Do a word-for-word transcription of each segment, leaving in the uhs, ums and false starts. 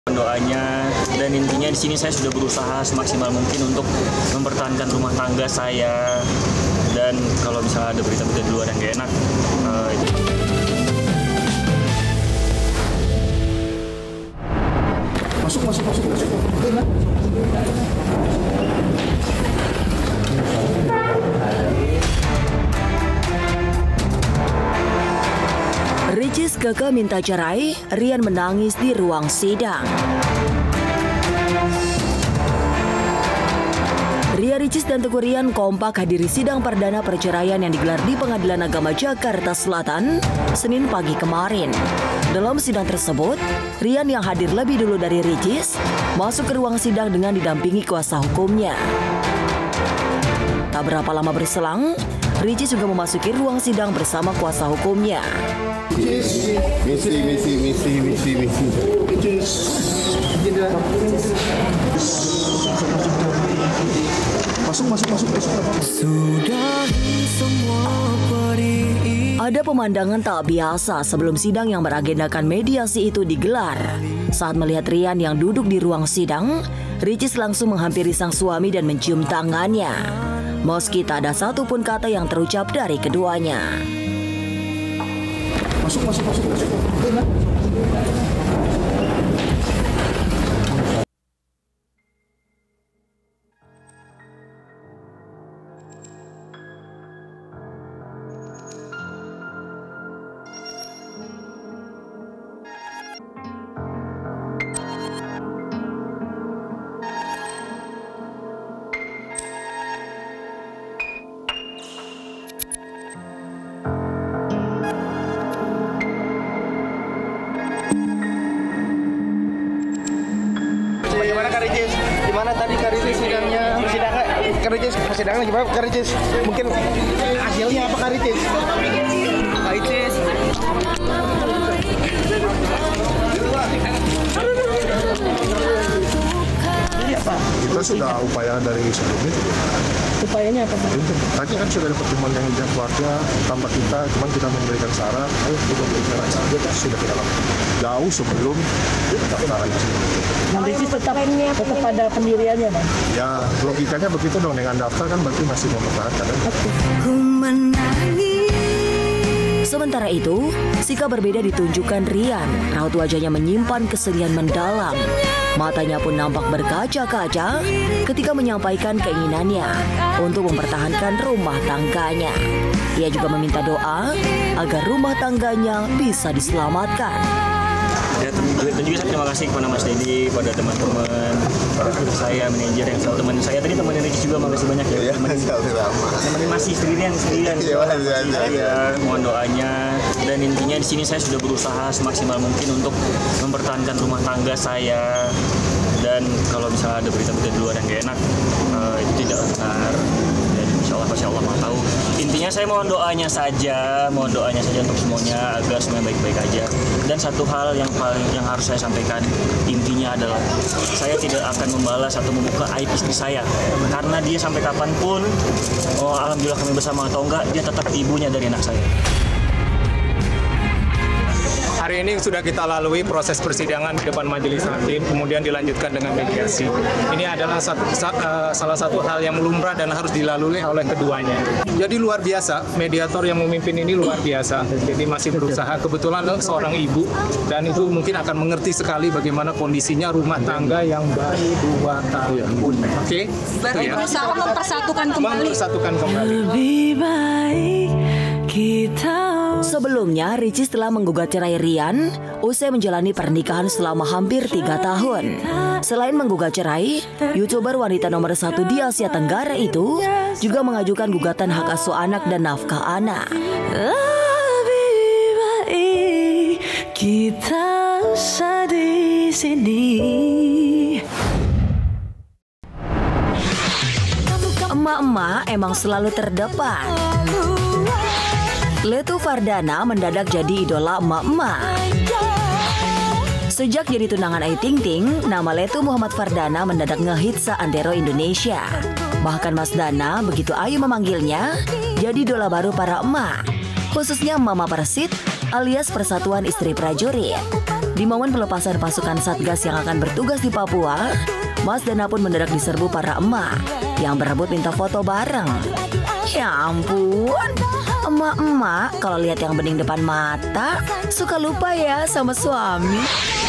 Doanya, dan intinya di sini saya sudah berusaha semaksimal mungkin untuk mempertahankan rumah tangga saya, dan kalau misalnya ada berita-berita di luar yang gak enak uh, itu. Masuk, masuk, masuk, masuk. Ricis kekeh minta cerai, Rian menangis di ruang sidang. Ria Ricis dan Teguh Rian kompak hadiri sidang perdana perceraian yang digelar di Pengadilan Agama Jakarta Selatan, Senin pagi kemarin. Dalam sidang tersebut, Rian yang hadir lebih dulu dari Ricis masuk ke ruang sidang dengan didampingi kuasa hukumnya. Tak berapa lama berselang, Ricis juga memasuki ruang sidang bersama kuasa hukumnya. Misi, misi, misi, misi, misi, misi. Masuk, masuk, masuk, masuk. Ada pemandangan tak biasa sebelum sidang yang beragendakan mediasi itu digelar. Saat melihat Rian yang duduk di ruang sidang, Ricis langsung menghampiri sang suami dan mencium tangannya. Meski tak ada satupun kata yang terucap dari keduanya. Masuk, masuk, masuk, masuk. Bagaimana Kak Ricis? Gimana tadi Kak Ricis sidangnya? Sidangnya Kak Ricis, sidangnya gimana Kak Ricis? Mungkin hasilnya apa Kak Ricis? Kak Ricis. Ini apa? Kita sudah upaya dari sebelumnya. Upayanya apa? Tadi kan sudah ada pertemuan yang dengan keluarga tambah kita, cuman kita memberikan saran, ayo kita berikan saja kan sudah kita lakukan jauh sebelum pendaftaran. Nanti sih tetap tetap pada pendiriannya, Bang. Ya logikanya begitu dong, dengan daftar kan berarti masih mempertahankan. Sementara itu, sikap berbeda ditunjukkan Rian. Raut wajahnya menyimpan kesedihan mendalam. Matanya pun nampak berkaca-kaca ketika menyampaikan keinginannya untuk mempertahankan rumah tangganya. Ia juga meminta doa agar rumah tangganya bisa diselamatkan. Ya, dan juga saya terima kasih kepada Mas Dedi, pada teman-teman saya, manajer yang selalu temenin saya. Tadi teman Ricis juga, makasih banyak ya. Iya, temenin, temenin masih sendirian, sendirian. Ya, mohon doanya. Dan intinya di sini saya sudah berusaha semaksimal mungkin untuk mempertahankan rumah tangga saya. Dan kalau misalnya ada berita-berita di luar yang gak enak, uh, itu tidak benar. Dan insya Allah pasti Allah mau tahu. Intinya saya mohon doanya saja, mohon doanya saja untuk semuanya agar semuanya baik-baik aja. Dan satu hal yang paling yang harus saya sampaikan, intinya adalah saya tidak akan membalas atau membuka aib istri saya, karena dia sampai kapanpun, oh alhamdulillah kami bersama atau enggak, dia tetap ibunya dari anak saya. Hari ini sudah kita lalui proses persidangan di depan majelis hakim, kemudian dilanjutkan dengan mediasi. Ini adalah satu, sa, uh, salah satu hal yang lumrah dan harus dilalui oleh keduanya. Jadi luar biasa, mediator yang memimpin ini luar biasa. Jadi masih berusaha, kebetulan seorang ibu, dan itu mungkin akan mengerti sekali bagaimana kondisinya rumah tangga yang baru dua tahun. Oke? Okay? Ya. Berusaha mempersatukan kembali. Mempersatukan kembali. Lebih baik kita. Sebelumnya, Ricis telah menggugat cerai Rian usai menjalani pernikahan selama hampir tiga tahun. Selain menggugat cerai, YouTuber wanita nomor satu di Asia Tenggara itu juga mengajukan gugatan hak asuh anak dan nafkah anak. Lebih baik kita usah di sini. Emak-emak emang selalu terdepan. Letu Fardana mendadak jadi idola emak-emak. Sejak jadi tunangan Ayu Ting Ting, nama Letu Muhammad Fardana mendadak ngehits seantero Indonesia. Bahkan Mas Dana, begitu Ayu memanggilnya, jadi idola baru para emak. Khususnya Mama Persit alias Persatuan Istri Prajurit. Di momen pelepasan pasukan Satgas yang akan bertugas di Papua, Mas Dana pun mendadak diserbu para emak yang berebut minta foto bareng. Ya ampun, emak-emak kalau lihat yang bening depan mata suka lupa ya sama suami.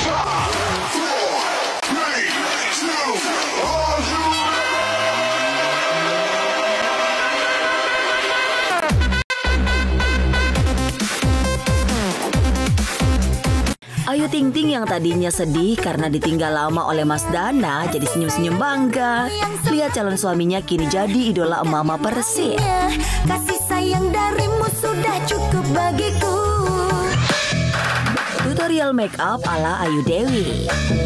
Ayu Ting Ting yang tadinya sedih karena ditinggal lama oleh Mas Dana jadi senyum-senyum bangga. Lihat calon suaminya kini jadi idola emak-emak Persik. Kasih sayang darimu sudah cukup bagiku. Tutorial make up ala Ayu Dewi.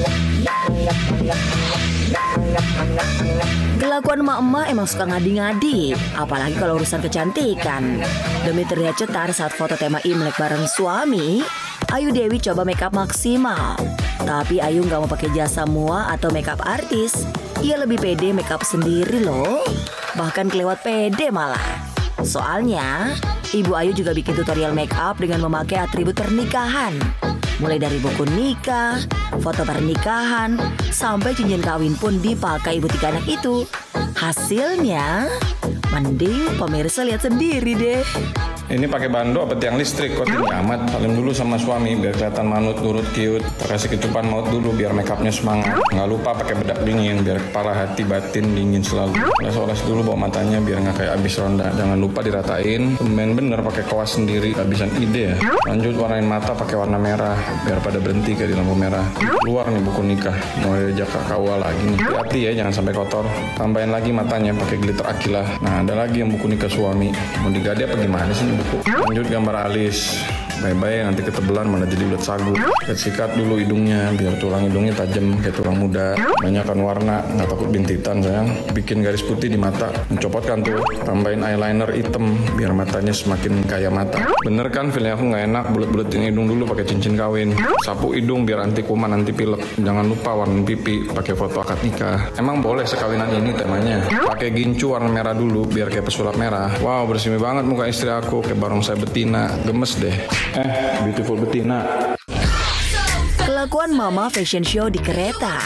Kelakuan emak-emak emang suka ngadi-ngadi, apalagi kalau urusan kecantikan. Demi terlihat cetar saat foto tema Imlek bareng suami, Ayu Dewi coba make up maksimal. Tapi Ayu nggak mau pakai jasa mua atau make up artis. Ia lebih pede make up sendiri loh. Bahkan kelewat pede malah. Soalnya, Ibu Ayu juga bikin tutorial make up dengan memakai atribut pernikahan. Mulai dari buku nikah, foto pernikahan, sampai cincin kawin pun dipakai ibu tiga anak itu. Hasilnya, mending pemirsa lihat sendiri deh. Ini pakai bando apa tiang listrik, kok tinggi amat. Salim dulu sama suami biar kelihatan manut, nurut, cute. Kasih kecupan maut dulu biar makeupnya semangat. Nggak lupa pakai bedak dingin biar kepala hati batin dingin selalu. Oles-oles dulu bawa matanya biar nggak kayak abis ronda. Jangan lupa diratain. Main bener pakai kawas sendiri, habisan ide ya. Lanjut warnain mata pakai warna merah biar pada berhenti kayak di lampu merah. Keluar nih buku nikah, mau diajak K U A lagi nih. Hati-hati ya jangan sampai kotor. Tambahin lagi matanya pakai glitter Akilah. Nah ada lagi yang buku nikah suami. Mau digade apa gimana sih buku? Lanjut gambar alis. Bye-bye nanti ketebelan malah jadi ulet sagu. Sikat dulu hidungnya biar tulang hidungnya tajam kayak tulang muda. Banyakkan warna, nggak takut bintitan sayang. Bikin garis putih di mata. Mencopotkan tuh. Tambahin eyeliner hitam biar matanya semakin kaya mata. Bener kan feelnya aku nggak enak bulet-buletin hidung dulu pakai cincin kawin. Sapu hidung biar anti kuman anti pilek. Jangan lupa warna pipi pakai foto akad nikah. Emang boleh sekawinan ini temanya. Pakai gincu warna merah dulu biar kayak pesulap merah. Wow bersih banget muka istri aku kayak barongsai betina. Gemes deh. Eh, beautiful betina. Kelakuan mama fashion show di kereta.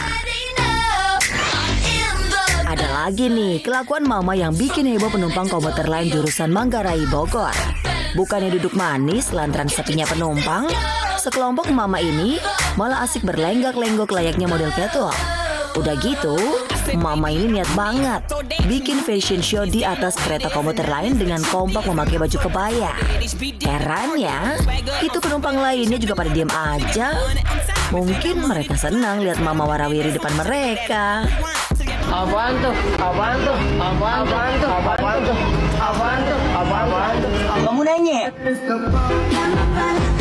Ada lagi nih, kelakuan mama yang bikin heboh penumpang komuter lain jurusan Manggarai Bogor. Bukannya duduk manis lantaran sepinya penumpang, sekelompok mama ini malah asik berlenggak-lenggok layaknya model catwalk. Udah gitu, mama ini niat banget bikin fashion show di atas kereta komuter lain dengan kompak memakai baju kebaya. Herannya, itu penumpang lainnya juga pada diam aja. Mungkin mereka senang lihat mama warawiri depan mereka. Apaan tuh? Apaan tuh? Apaan tuh? Apaan tuh? Apaan tuh? Apaan tuh? Apaan tuh? Kamu nanya?